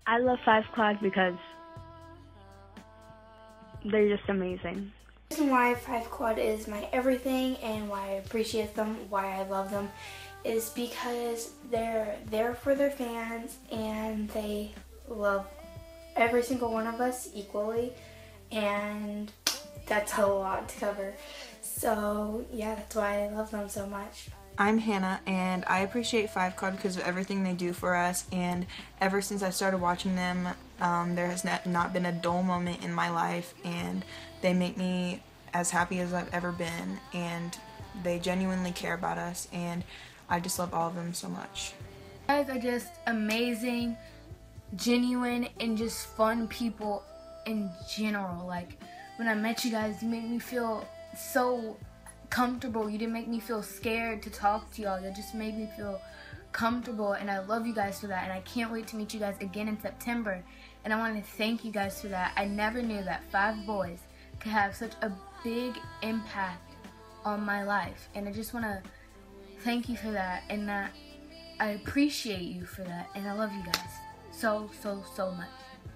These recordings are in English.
I love Five Quad because they're just amazing. The reason why Five Quad is my everything and why I appreciate them, why I love them, is because they're there for their fans and they love every single one of us equally, and that's a lot to cover. So yeah, that's why I love them so much. I'm Hannah, and I appreciate Five Quad because of everything they do for us, and ever since I started watching them, there has not been a dull moment in my life, and they make me as happy as I've ever been, and they genuinely care about us, and I just love all of them so much. You guys are just amazing, genuine, and just fun people in general. Like, when I met you guys, you made me feel so comfortable. You didn't make me feel scared to talk to y'all. You just made me feel comfortable, and I love you guys for that, and I can't wait to meet you guys again in September, and I want to thank you guys for that. I never knew that 5 boys could have such a big impact on my life, and I just want to thank you for that, and that I appreciate you for that, and I love you guys so much.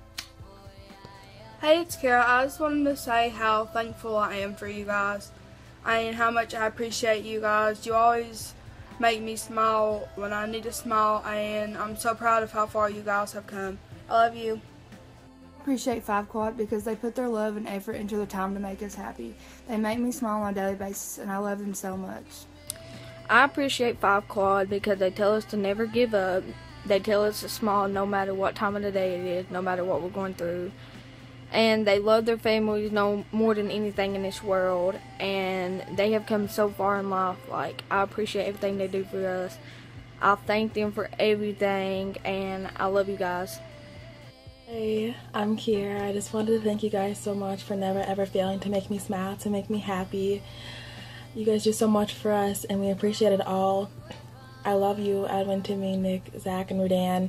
Hey, it's Kara. I just wanted to say how thankful I am for you guys and how much I appreciate you guys. You always make me smile when I need to smile, and I'm so proud of how far you guys have come. I love you. I appreciate Five Quad because they put their love and effort into their time to make us happy. They make me smile on a daily basis, and I love them so much. I appreciate Five Quad because they tell us to never give up. They tell us to smile no matter what time of the day it is, no matter what we're going through. And they love their families no more than anything in this world, and they have come so far in life. Like, I appreciate everything they do for us. I thank them for everything, and I love you guys. Hey, I'm Kiera. I just wanted to thank you guys so much for never ever failing to make me smile, to make me happy. You guys do so much for us, and we appreciate it all. I love you, Edwin, Timmy, Nick, Zach, and Rudan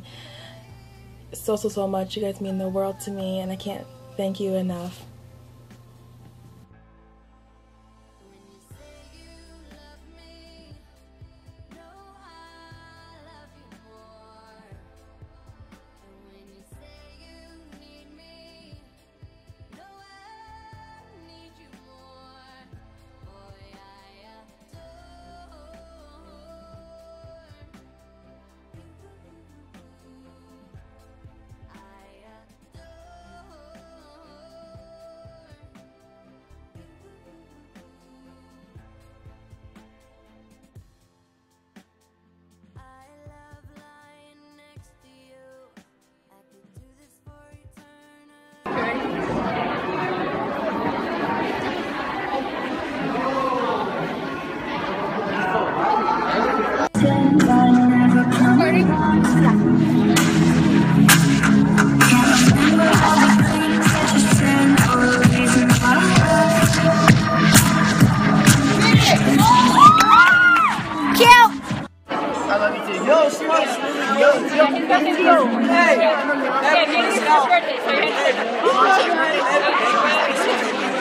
so much. You guys mean the world to me, and I can't thank you enough. Hey!